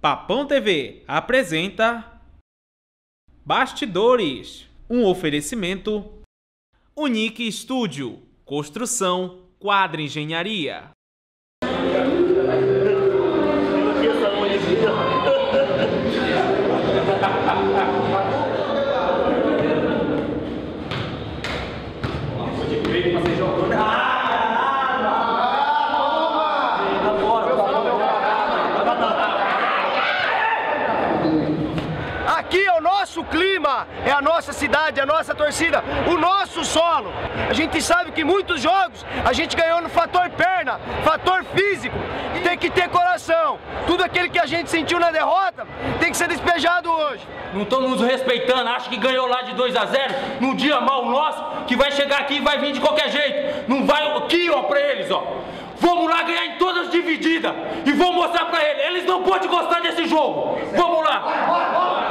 Papão TV apresenta Bastidores, um oferecimento Unique Studio, construção, quadra engenharia. Aqui é o nosso clima, é a nossa cidade, a nossa torcida, o nosso solo. A gente sabe que muitos jogos a gente ganhou no fator perna, fator físico. Tem que ter coração. Tudo aquilo que a gente sentiu na derrota tem que ser despejado hoje. Não estão nos respeitando, acha que ganhou lá de 2-0 num dia mal nosso, que vai chegar aqui e vai vir de qualquer jeito. Não vai aqui, ó, pra eles, ó. Vamos lá ganhar em todas divididas e vou mostrar pra eles. Eles não podem gostar desse jogo. Vamos lá.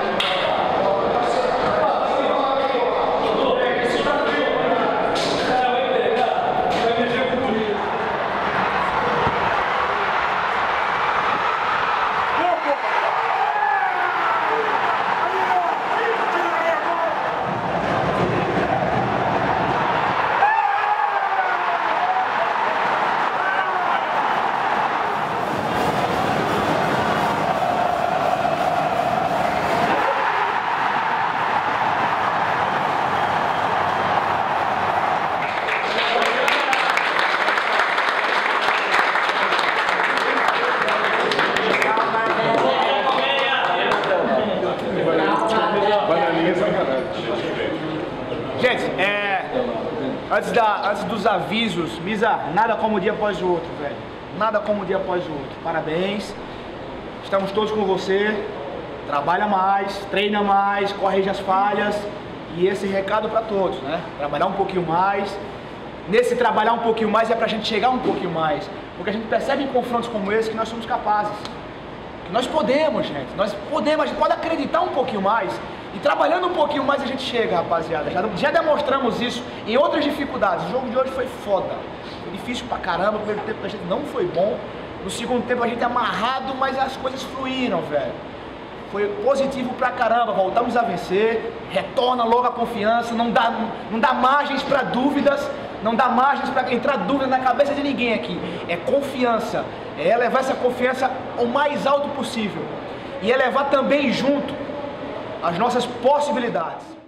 Gente, antes dos avisos, Misa, nada como um dia após o outro, velho. Nada como um dia após o outro. Parabéns. Estamos todos com você. Trabalha mais, treina mais, corrige as falhas. E esse recado para todos, né? Trabalhar um pouquinho mais. Nesse trabalhar um pouquinho mais é pra gente chegar um pouquinho mais. Porque a gente percebe em confrontos como esse que nós somos capazes. Que nós podemos, gente. Nós podemos, a gente pode acreditar um pouquinho mais. E trabalhando um pouquinho mais a gente chega, rapaziada. Já demonstramos isso em outras dificuldades. O jogo de hoje foi foda. Foi difícil pra caramba. O primeiro tempo da gente não foi bom. No segundo tempo a gente é amarrado, mas as coisas fluíram, velho. Foi positivo pra caramba. Voltamos a vencer. Retorna logo a confiança. Não dá margens pra dúvidas. Não dá margens pra entrar dúvida na cabeça de ninguém aqui. É confiança. É elevar essa confiança o mais alto possível. E elevar também junto as nossas possibilidades.